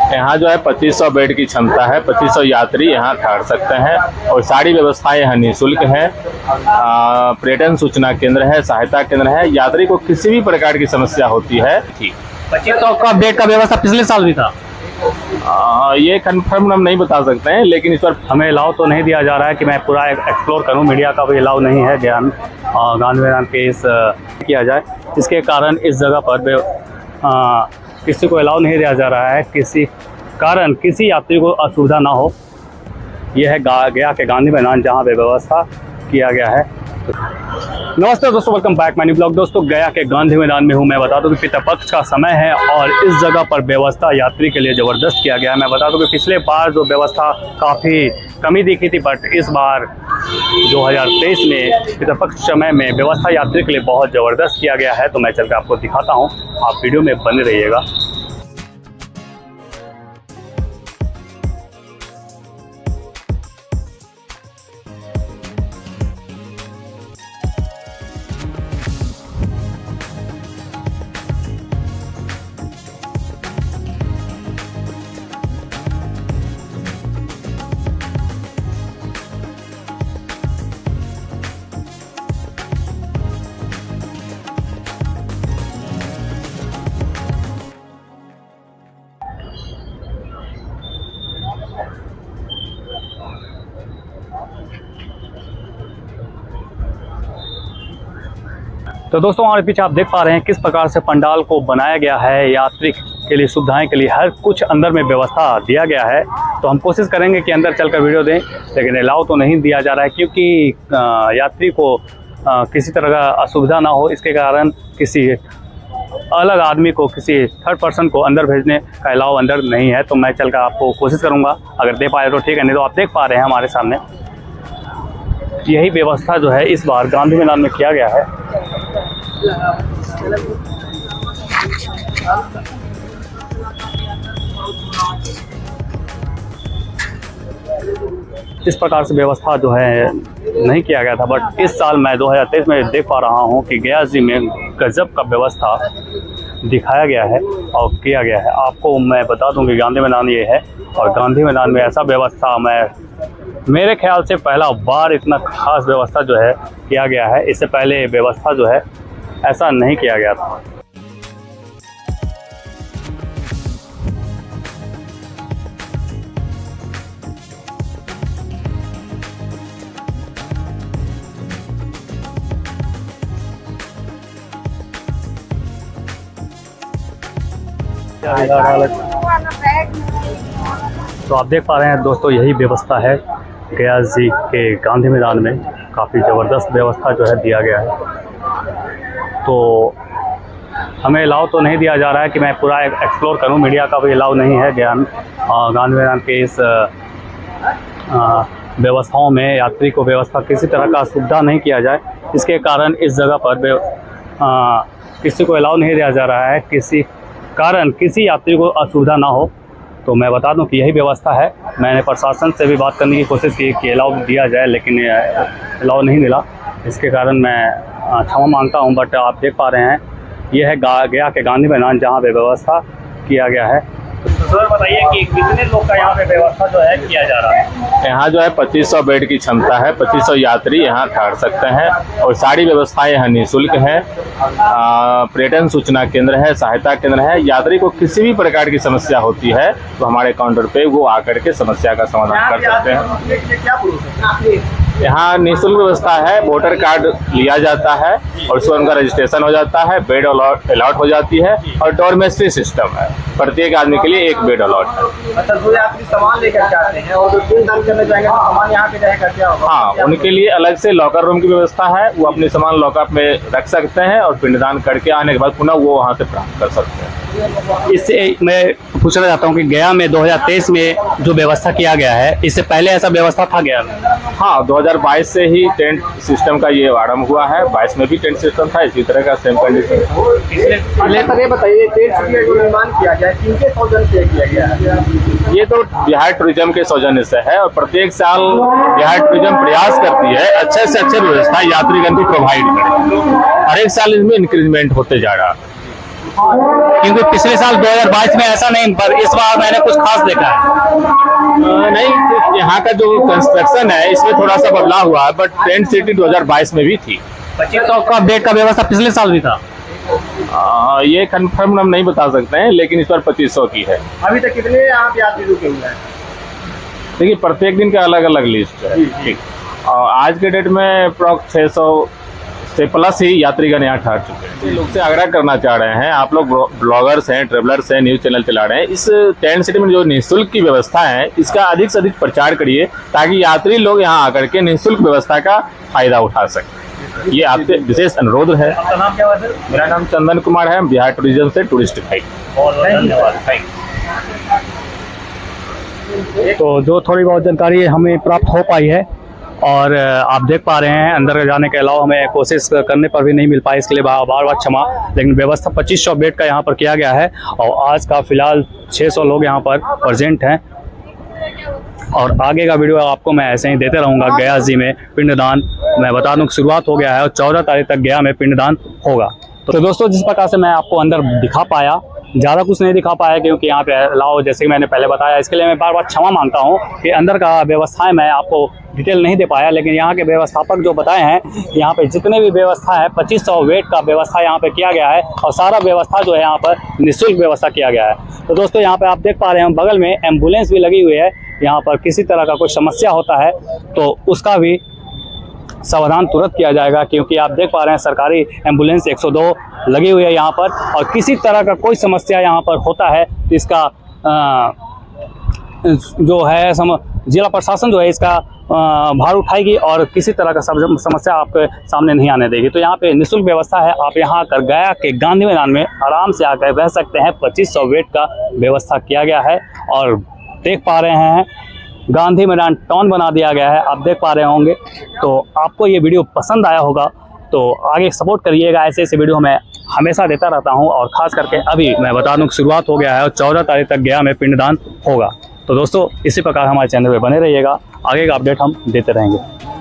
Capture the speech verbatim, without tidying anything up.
यहाँ जो है पच्चीस सौ बेड की क्षमता है, पच्चीस सौ यात्री यहाँ ठहर सकते हैं और सारी व्यवस्थाएं यहाँ निःशुल्क है। पर्यटन सूचना केंद्र है, सहायता केंद्र है। यात्री को किसी भी प्रकार की समस्या होती है। पच्चीस सौ का बेड का व्यवस्था पिछले साल भी था। आ, ये कंफर्म हम नहीं बता सकते हैं, लेकिन इस पर हमें अलाउ तो नहीं दिया जा रहा है कि मैं पूरा एक्सप्लोर करूं। मीडिया का भी अलाउ नहीं है ज्ञान गांधी मैदान पे इस किया जाए। इसके कारण इस जगह पर आ, किसी को अलाउ नहीं दिया जा रहा है, किसी कारण किसी यात्री को असुविधा ना हो। यह है गया के गांधी मैदान जहां पे व्यवस्था किया गया है। नमस्ते दोस्तों, welcome back my new blog. दोस्तों गया के गांधी मैदान में हूं। मैं बता दूं कि पितृपक्ष का समय है और इस जगह पर व्यवस्था यात्री के लिए ज़बरदस्त किया गया है। मैं बता दूं कि पिछले बार जो व्यवस्था काफ़ी कमी दिखी थी, बट इस बार दो हज़ार तेईस में पितृपक्ष समय में व्यवस्था यात्री के लिए बहुत ज़बरदस्त किया गया है। तो मैं चल कर आपको दिखाता हूँ, आप वीडियो में बने रहिएगा। तो दोस्तों हमारे पीछे आप देख पा रहे हैं किस प्रकार से पंडाल को बनाया गया है। यात्री के लिए सुविधाएं के लिए हर कुछ अंदर में व्यवस्था दिया गया है। तो हम कोशिश करेंगे कि अंदर चलकर वीडियो दें, लेकिन अलाउ तो नहीं दिया जा रहा है क्योंकि यात्री को किसी तरह का असुविधा ना हो। इसके कारण किसी अलग आदमी को, किसी थर्ड पर्सन को अंदर भेजने का अलाउ अंदर नहीं है। तो मैं चलकर आपको कोशिश करूँगा, अगर दे पाए तो ठीक है, नहीं तो आप देख पा रहे हैं हमारे सामने यही व्यवस्था जो है इस बार गांधी मैदान में किया गया है। इस प्रकार से व्यवस्था जो है नहीं किया गया था, बट इस साल मैं दो हज़ार तेईस में देख पा रहा हूं कि गया जी में गजब का व्यवस्था दिखाया गया है और किया गया है। आपको मैं बता दूं कि गांधी मैदान ये है और गांधी मैदान में ऐसा व्यवस्था मैं मेरे ख्याल से पहला बार इतना खास व्यवस्था जो है किया गया है। इससे पहले व्यवस्था जो है ऐसा नहीं किया गया था। तो आप देख पा रहे हैं दोस्तों, यही व्यवस्था है गया जी के गांधी मैदान में। काफ़ी ज़बरदस्त व्यवस्था जो है दिया गया है। तो हमें अलाउ तो नहीं दिया जा रहा है कि मैं पूरा एक्सप्लोर करूं। मीडिया का भी अलाउ नहीं है ज्ञान गांधी मैदान के इस व्यवस्थाओं में। यात्री को व्यवस्था किसी तरह का सुविधा नहीं किया जाए, इसके कारण इस जगह पर आ, किसी को अलाउ नहीं दिया जा रहा है, किसी कारण किसी यात्री को असुविधा ना हो। तो मैं बता दूं कि यही व्यवस्था है। मैंने प्रशासन से भी बात करने की कोशिश की कि अलाउ दिया जाए, लेकिन अलाउ नहीं मिला। इसके कारण मैं क्षमा मांगता हूं, बट आप देख पा रहे हैं यह है गया के गांधी मैदान जहां पे व्यवस्था किया गया है। तो सर बताइए कि कितने लोग का यहाँ पे व्यवस्था जो है किया जा रहा है? यहाँ जो है पच्चीस सौ बेड की क्षमता है, पच्चीस सौ यात्री यहाँ ठहर सकते हैं और सारी व्यवस्थाएं यहाँ निःशुल्क है। पर्यटन सूचना केंद्र है, सहायता केंद्र है। यात्री को किसी भी प्रकार की समस्या होती है तो हमारे काउंटर पे वो आकर के समस्या का समाधान कर सकते हैं। यहाँ निःशुल्क व्यवस्था है। वोटर कार्ड लिया जाता है और उसमें उनका रजिस्ट्रेशन हो जाता है, बेड अलॉट अलॉट हो जाती है और डॉर्मेट्री सिस्टम है। प्रत्येक आदमी के लिए एक बेड अलॉट है। अच्छा, जो यात्री सामान लेकर के आते हैं और जो दिन दान करने जाएंगे तो सामान यहाँ पे रहेगा क्या होगा? हाँ, उनके लिए अलग से लॉकर रूम की व्यवस्था है। वो अपने सामान लॉकअप में रख सकते हैं और पिंडदान करके आने के बाद पुनः वो वहाँ से प्राप्त कर सकते हैं। इससे मैं पूछना चाहता हूँ कि गया में दो हज़ार तेईस में जो व्यवस्था किया गया है, इससे पहले ऐसा व्यवस्था था गया में? हाँ, दो हज़ार बाईस से ही टेंट सिस्टम का ये आरंभ हुआ है। बाईस में भी टेंट सिस्टम था, इसी तरह का सेम कंडीशन। सर ये बताइए, टेंट सिटी जो निर्माण किया गया है किनके सौजन्य से किया गया है? ये तो बिहार टूरिज्म के सौजन्य से है और प्रत्येक साल बिहार टूरिज्म प्रयास करती है अच्छे से अच्छे व्यवस्था यात्रीगण को प्रोवाइड करें। हर एक साल इसमें इंक्रीजमेंट होते जा रहा है। क्योंकि पिछले साल दो हज़ार बाईस में ऐसा नहीं, पर इस बार मैंने कुछ खास देखा है। अ, नहीं, यहाँ का जो कंस्ट्रक्शन है इसमें थोड़ा सा बदलाव हुआ है, बट टेंट सिटी दो हज़ार बाईस में भी थी। पच्चीस सौ का बेड का व्यवस्था पिछले साल भी था। आ, ये कंफर्म हम नहीं बता सकते हैं, लेकिन इस बार पच्चीस सौ की है। अभी तक कितने यहाँ पे यात्री रुके हुए हैं? देखिए, प्रत्येक दिन का अलग अलग लिस्ट है। ठीक, और आज के डेट में अप्रॉक्स छः सौ से प्लस ही यात्रीगण यहाँ ठहर चुके हैं। लोग से आग्रह करना चाह रहे हैं, आप लोग ब्लॉगर्स हैं, ट्रेवलर्स हैं, न्यूज़ चैनल चला रहे हैं, इस टेंट सिटी में जो निःशुल्क की व्यवस्था है इसका अधिक से अधिक प्रचार करिए, ताकि यात्री लोग यहाँ आकर के निःशुल्क व्यवस्था का फायदा उठा सकें। ये आपसे विशेष अनुरोध है। आपका नाम क्या हुआ सर? मेरा नाम चंदन कुमार है, बिहार टूरिज्म से टूरिस्ट गाइड। बहुत बहुत धन्यवाद। तो जो थोड़ी बहुत जानकारी हमें प्राप्त हो पाई है, और आप देख पा रहे हैं अंदर जाने के अलावा हमें कोशिश करने पर भी नहीं मिल पाई, इसके लिए बार बार क्षमा। लेकिन व्यवस्था पच्चीस सौ बेड का यहाँ पर किया गया है, और आज का फिलहाल छः सौ लोग यहाँ पर प्रेजेंट हैं। और आगे का वीडियो आपको मैं ऐसे ही देते रहूँगा। गया जी में पिंडदान, मैं बता दूँ शुरुआत हो गया है और चौदह तारीख तक गया में पिंडदान होगा। तो दोस्तों, जिस प्रकार से मैं आपको अंदर दिखा पाया, ज़्यादा कुछ नहीं दिखा पाया क्योंकि यहाँ पे अलाउ, जैसे कि मैंने पहले बताया, इसके लिए मैं बार बार क्षमा मांगता हूँ कि अंदर का व्यवस्थाएं मैं आपको डिटेल नहीं दे पाया। लेकिन यहाँ के व्यवस्थापक जो बताए हैं, यहाँ पे जितने भी व्यवस्था है पच्चीस सौ वेट का व्यवस्था यहाँ पे किया गया है, और सारा व्यवस्था जो है यहाँ पर निःशुल्क व्यवस्था किया गया है। तो दोस्तों, यहाँ पे आप देख पा रहे हैं बगल में एम्बुलेंस भी लगी हुई है। यहाँ पर किसी तरह का कोई समस्या होता है तो उसका भी समाधान तुरंत किया जाएगा, क्योंकि आप देख पा रहे हैं सरकारी एम्बुलेंस एक सौ दो लगी हुई है यहाँ पर। और किसी तरह का कोई समस्या यहाँ पर होता है तो इसका आ, जो है सम जिला प्रशासन जो है इसका भार उठाएगी और किसी तरह का समस्या आपके सामने नहीं आने देगी। तो यहाँ पे निःशुल्क व्यवस्था है, आप यहाँ आकर गया के गांधी मैदान में आराम से आकर रह सकते हैं। पच्चीस सौ बेड का व्यवस्था किया गया है, और देख पा रहे हैं गांधी मैदान टाउन बना दिया गया है, आप देख पा रहे होंगे। तो आपको ये वीडियो पसंद आया होगा तो आगे सपोर्ट करिएगा, ऐसे ऐसे वीडियो मैं हमेशा देता रहता हूँ। और ख़ास करके अभी मैं बता दूँ शुरुआत हो गया है और चौदह तारीख तक गया में पिंडदान होगा। तो दोस्तों, इसी प्रकार हमारे चैनल पे बने रहिएगा, आगे का अपडेट हम देते रहेंगे।